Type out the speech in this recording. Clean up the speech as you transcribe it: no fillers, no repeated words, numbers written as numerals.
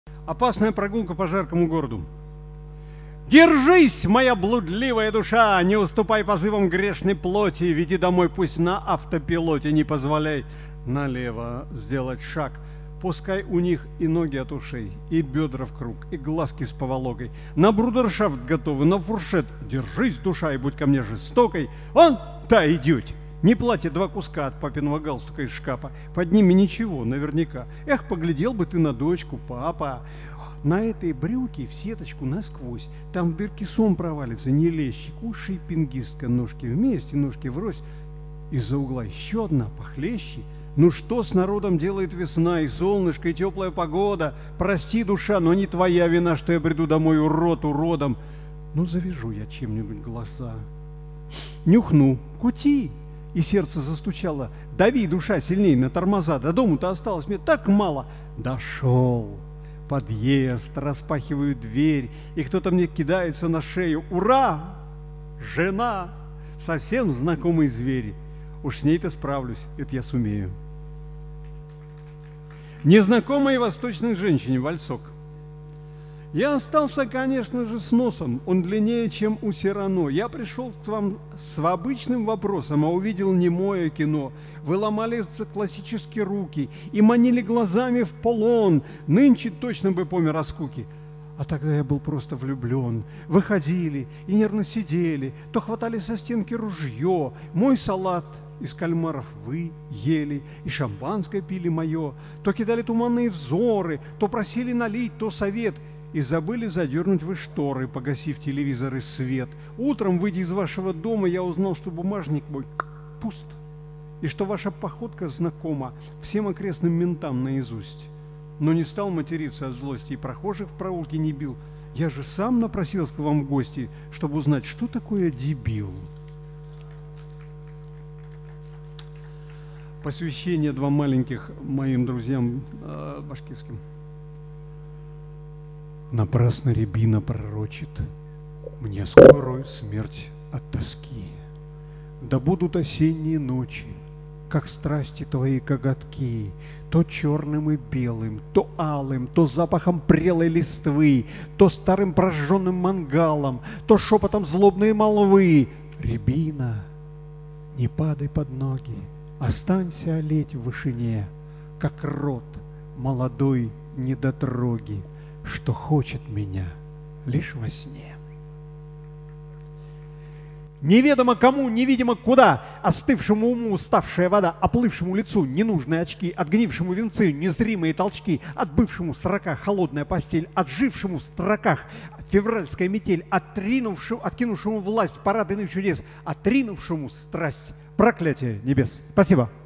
Опасная прогулка по жаркому городу. Держись, моя блудливая душа, не уступай позывам грешной плоти, веди домой пусть на автопилоте, не позволяй налево сделать шаг. Пускай у них и ноги от ушей, и бедра в круг, и глазки с поволокой. На брудершафт готовы, на фуршет. Держись, душа, и будь ко мне жестокой. Он та идет. Не платье, 2 куска от папиного галстука из шкафа. Под ними ничего, наверняка. Эх, поглядел бы ты на дочку, папа. На этой брюке в сеточку насквозь. Там в дырке сом провалится, не лещик. Уши и пингистка, ножки вместе, ножки врозь. Из-за угла еще одна, похлеще. Ну что с народом делает весна, и солнышко, и теплая погода? Прости, душа, но не твоя вина, что я приду домой урод уродом. Ну завяжу я чем-нибудь глаза. Нюхну, кути. И сердце застучало. Дави, душа, сильней на тормоза. До дому-то осталось мне так мало. Дошел. Подъезд, распахиваю дверь, и кто-то мне кидается на шею. Ура! Жена! Совсем знакомый зверь. Уж с ней-то справлюсь, это я сумею. Незнакомой восточной женщине вальсок. Я остался, конечно же, с носом, он длиннее, чем у Сирано. Я пришел к вам с обычным вопросом, а увидел немое кино. Вы ломали классические руки и манили глазами в полон. Нынче точно бы помер от скуки. А тогда я был просто влюблен. Вы ходили и нервно сидели, то хватали со стенки ружье. Мой салат из кальмаров вы ели, и шампанское пили мое. То кидали туманные взоры, то просили налить, то совет. И забыли задернуть вы шторы, погасив телевизор и свет. Утром, выйдя из вашего дома, я узнал, что бумажник мой пуст, и что ваша походка знакома всем окрестным ментам наизусть. Но не стал материться от злости и прохожих в проулке не бил. Я же сам напросился к вам в гости, чтобы узнать, что такое дебил. Посвящение 2 маленьких моим друзьям башкирским. Напрасно рябина пророчит мне скорую смерть от тоски. Да будут осенние ночи, как страсти твои коготки, то черным и белым, то алым, то запахом прелой листвы, то старым прожженным мангалом, то шепотом злобной молвы. Рябина, не падай под ноги, останься олеть в вышине, как рот молодой недотроги, что хочет меня лишь во сне. Неведомо кому, невидимо куда, остывшему уму уставшая вода, оплывшему лицу ненужные очки, отгнившему венцы незримые толчки, отбывшему в сроках холодная постель, отжившему в строках февральская метель, откинувшему власть парад иных чудес, отринувшему страсть проклятие небес. Спасибо.